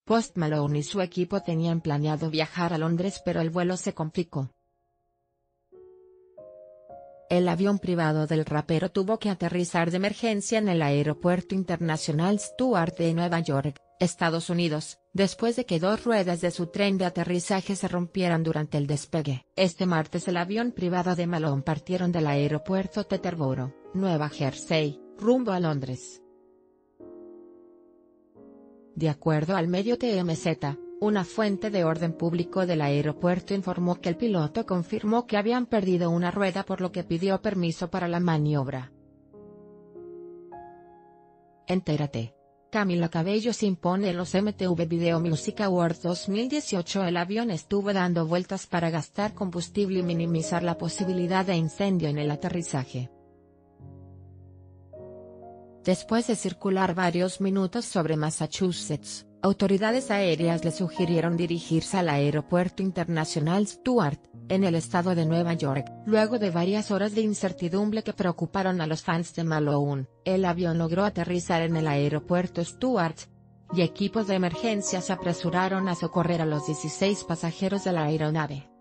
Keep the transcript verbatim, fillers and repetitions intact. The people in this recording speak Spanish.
Post Malone y su equipo tenían planeado viajar a Londres, pero el vuelo se complicó. El avión privado del rapero tuvo que aterrizar de emergencia en el Aeropuerto Internacional Stewart de Nueva York, Estados Unidos, después de que dos ruedas de su tren de aterrizaje se rompieran durante el despegue. Este martes el avión privado de Malone partieron del aeropuerto Teterboro, Nueva Jersey, rumbo a Londres. De acuerdo al medio T M Z, una fuente de orden público del aeropuerto informó que el piloto confirmó que habían perdido una rueda, por lo que pidió permiso para la maniobra. Entérate. Camila Cabello se impone en los M T V Video Music Awards dos mil dieciocho. El avión estuvo dando vueltas para gastar combustible y minimizar la posibilidad de incendio en el aterrizaje. Después de circular varios minutos sobre Massachusetts, autoridades aéreas le sugirieron dirigirse al Aeropuerto Internacional Stewart, en el estado de Nueva York. Luego de varias horas de incertidumbre que preocuparon a los fans de Malone, el avión logró aterrizar en el Aeropuerto Stewart, y equipos de emergencia se apresuraron a socorrer a los dieciséis pasajeros de la aeronave.